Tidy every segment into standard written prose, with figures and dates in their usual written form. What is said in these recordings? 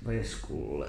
Veskulle.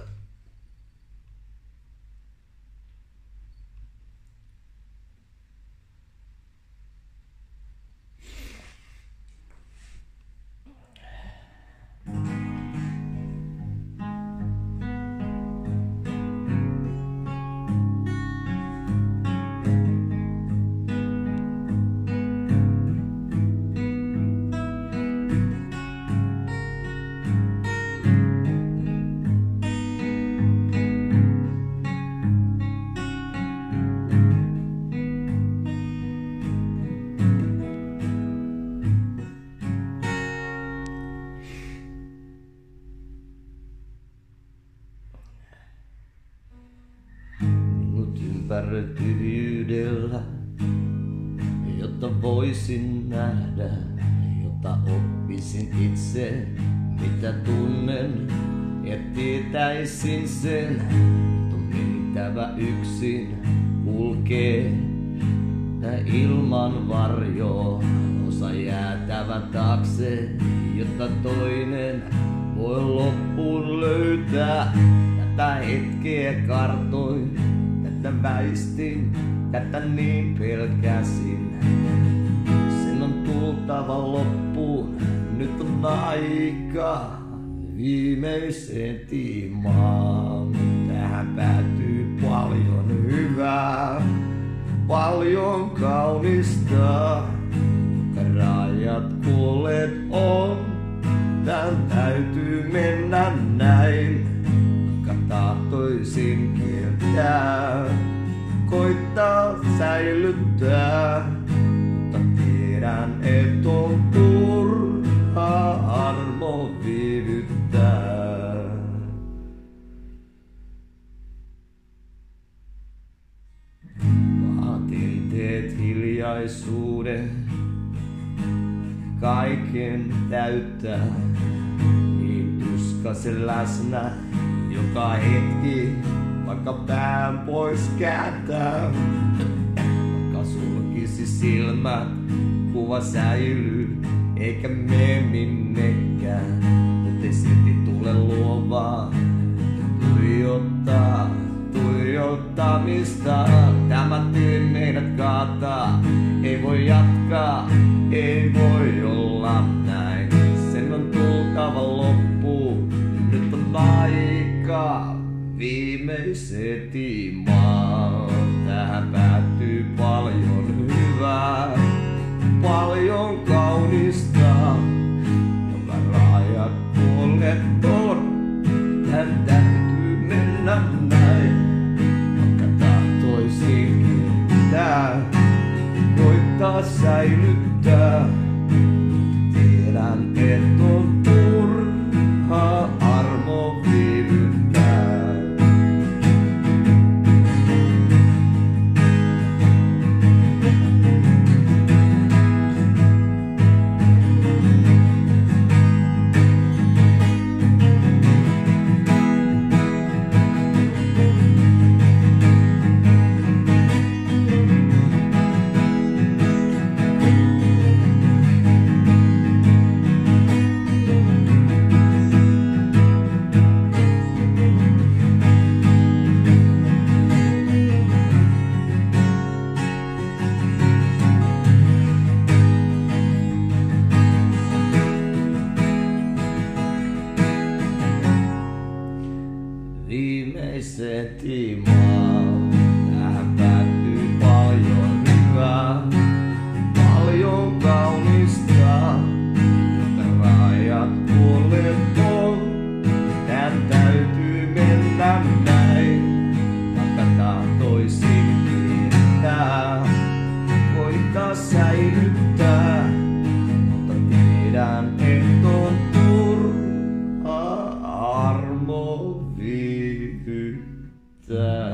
Ympäröityydellä, jotta voisin nähdä, jotta oppisin itse, mitä tunnen, ja tietäisin sen, että on mentävä yksin, kulkee tää ilman varjoa, osa jäätävä taakse, jotta toinen voi loppuun löytää. Tätä hetkeä kartoin, tätä väistin, tätä niin pelkäsin. Sen on tultava loppuun, nyt on aika viimeiseen tiimaan. Tähän päätyy paljon hyvää, paljon kaunista. Rajat kuolleet on, tän täytyy mennä näin. Tahtoisin kieltää, koittaa säilyttää, mutta tiedän, et on turha armo viivyttää. Vaatin teet hiljaisuuden, kaiken täyttää, niin tuskaisen läsnä. Joka hetki, vaikka pään pois kääntää, vaikka sulkisi silmät, kuva säilyy, eikä mene minnekään. Mut ei silti tule luovaa, tuijottamista. Tämä tie meidät kaataa, ei voi jatkaa, ei voi olla näin. Sen on tultava loppuun, nyt on aika viimeiseen tiimaan. Tähän päättyy paljon hyvää, paljon kaunista. Joka rajat kuolleet on, tän täytyy mennä näin. Vaikka tahtoisin kieltää, koittaa säilyttää. Tiedän, et on turha armo viivyttää. Viimeiseen tiimaan. Tähän päättyy paljon hyvää, paljon kaunista. Jotta rajat kuolleet on, tän täytyy mennä näin. Vaikka tahtoisin kieltää, koittaa säilyttää. Mutta tiedän, et on turha armo viivyttää.